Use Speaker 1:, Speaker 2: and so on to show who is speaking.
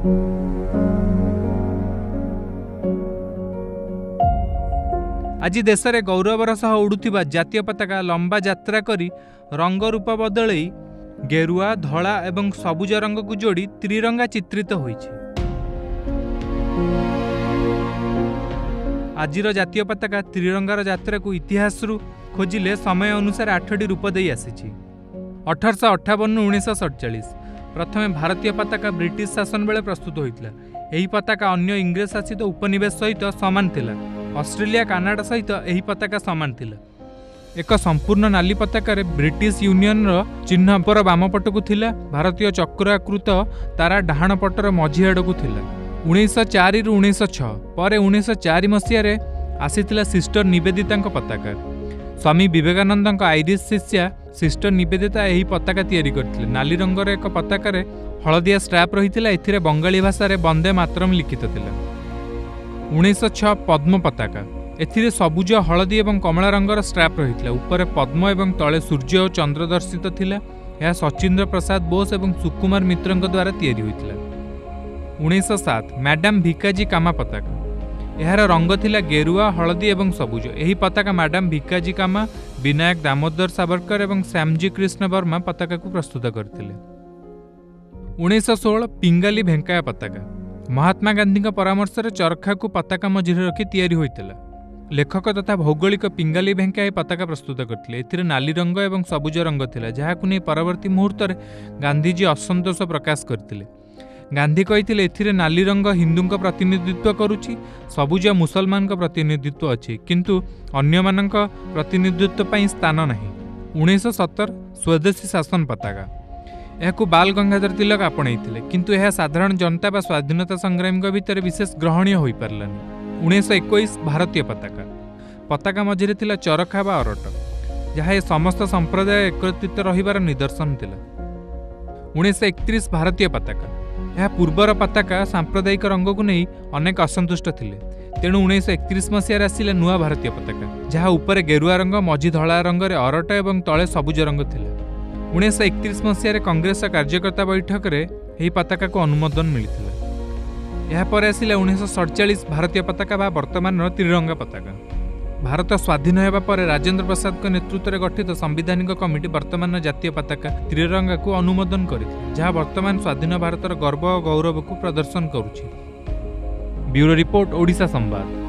Speaker 1: आज देश में गौरवर सह उड़ुथिबा जातीय पताका लंबा यात्रा करी रंग रूप बदलई गेरुआ धला एवं सबुज रंग को जोड़ी त्रिरंगा चित्रित होईछि। आजिर जातीय पताका त्रिरंगार यात्रा को इतिहास खोजिले समय अनुसार 8टी रूप दे आसीछि। 1858 1947 प्रथमे भारतीय पताका ब्रिटिश शासन बेले प्रस्तुत होइतिला। एही पताका अन्य इंग्रेज शासित उपनिवेश सहित समान थिला। ऑस्ट्रेलिया कानाडा सहित एही पताका समान थिला। एक संपूर्ण नाली पताकार ब्रिटिश यूनियन चिन्ह पर बाम पटकू थिला। भारतीय चक्राकृत तारा डाहाण पटर मझी आड़कू थिला। 1904 रु 1906 पर 1904 मसीह आसीथिला सिस्टर निवेदिता पताका। स्वामी विवेकानंद आईरिश शिष्या सिस्टर निवेदिता यही पताका तैयारी करथिले। नाली रंगर एक पताकार हलदिया स्ट्राप रही एथिरे बंगाली भाषा रे वंदे मातरम लिखित थिला। 1906 पद्म पताका एथिरे सबुज हलदी एवं कमला रंगर स्ट्राप रही। ऊपर पद्म एवं तले सूर्य और चंद्र दर्शित थिला। यह सचिंद्र प्रसाद बोस एवं सुकुमार मित्र द्वारा तैयारी होइतिला। 1907 मैडम भिकाजी कामा पताका यार रंग थिला गेरुआ हलदी एवं सबुज। यही पताका मैडम भिकाजी कामा विनायक दामोदर सावरकर एवं श्यामजी कृष्ण वर्मा पताका को प्रस्तुत करथिले। 1916 पिंगाली भेंकाया पताका महात्मा गांधी परामर्श चरखा को पताका मझिरे रखी तैयारी होइतिला। लेखक तथा भौगोलिक पिंगाली भेंकाया पताका प्रस्तुत करथिले। एथिरे नाली रंग एवं सबुज रंग थिला, जहाकु नै परवर्ती मुहूर्त गांधीजी असंतोष प्रकाश करथिले। गांधी कहिथिले एथिरे नाली रंग हिंदू प्रतिनिधित्व करुछि, सबुज मुसलमान प्रतिनिधित्व अछि, किंतु अन्य मानक प्रतिनिधित्व पई स्थान नाही। 1917 स्वदेशी शासन पताका यह बाल गंगाधर तिलक आपणैथिले, किंतु यह साधारण जनता व स्वाधीनता संग्रामी भितर विशेष ग्रहणीय होई पारलानी। 1921 भारतीय पताका पताका मझिरे थिला चरखा बा अरट, जहाँ समस्त संप्रदाय एकत्रित रहिबार निदर्शन थिला। 1931 भारतीय पताका यह पूर्वर पताका सांप्रदायिक रंग को नहीं अनेक असंतुष्ट थिले, तेणु 1931 मसीह आसिला नुआ भारतीय पताका, जहाँ ऊपर गेरुआ रंग मझी धला रंग रे अरट एवं तले सबुज रंग थिला। 1931 मसीह कांग्रेस कार्यकर्ता बैठक रे यही पताका को अनुमोदन मिलिथिला। यह पर आसिला 1947 भारतीय पताका बा वर्तमान त्रिरंगा पताका। भारत स्वाधीन होगा पर राजेंद्र प्रसाद के नेतृत्व में गठित संवैधानिक कमिटी वर्तमान जातीय पताका त्रिरंगा को अनुमोदन करथिले, जहाँ वर्तमान स्वाधीन भारतर गर्व और गौरव को प्रदर्शन करुछि। ब्यूरो रिपोर्ट, ओडिशा संवाद।